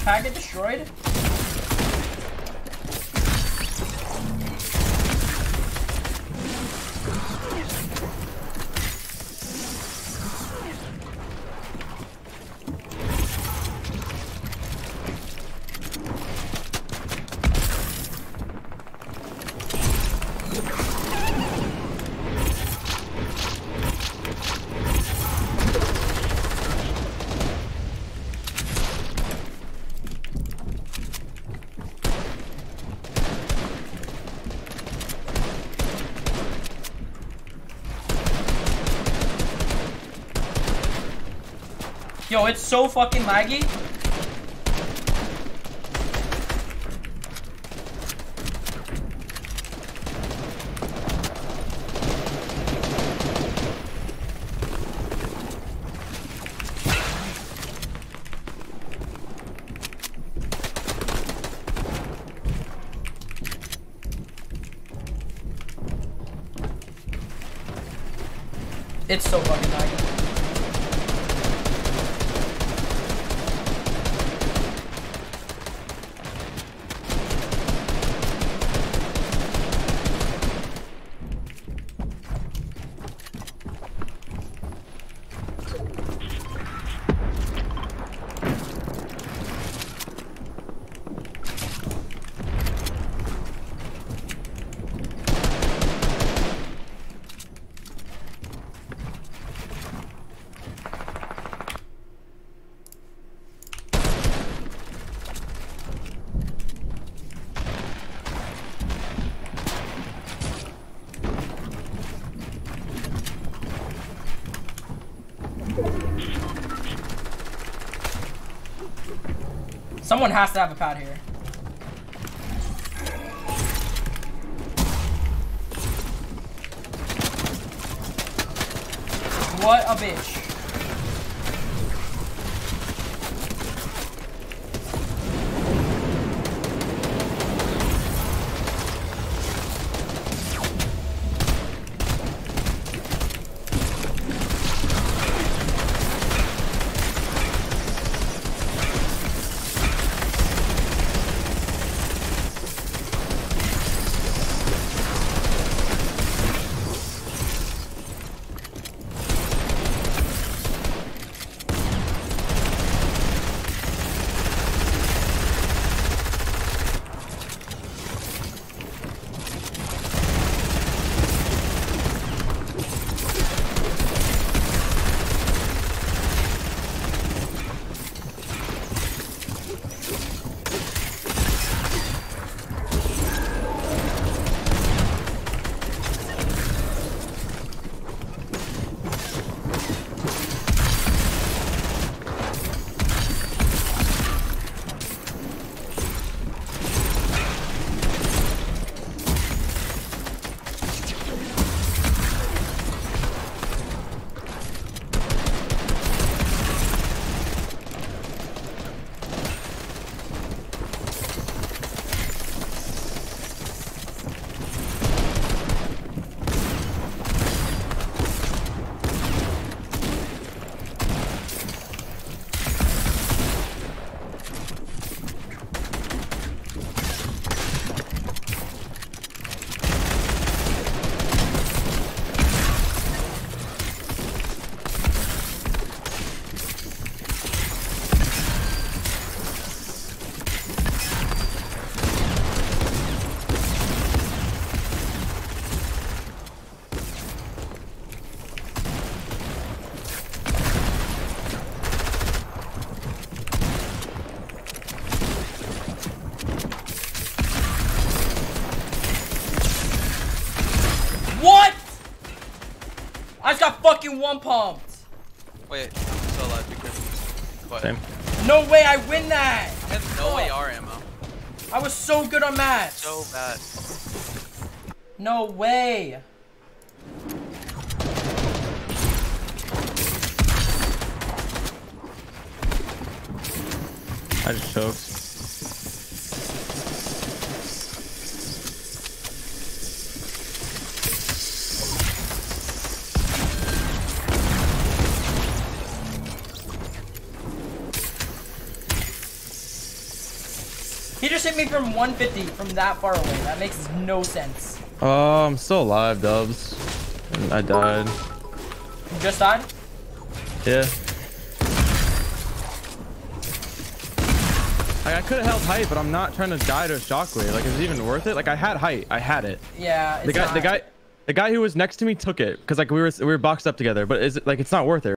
pad get destroyed? Yo, it's so fucking laggy. It's so fucking laggy. Someone has to have a pad here. What a bitch. I just got fucking one pumped. Wait, I'm still alive because. What? Same. No way I win that. I have no AR ammo. I was so good on mats. So bad. No way. I just choked. He just hit me from 150 from that far away. That makes no sense. Oh, I'm still alive, Dubs. I died. You just died? Yeah. Like, I could have held height, but I'm not trying to die to a shockwave. Like, is it even worth it? Like, I had height. I had it. Yeah. It's The guy who was next to me took it because like we were boxed up together. But is it like it's not worth it?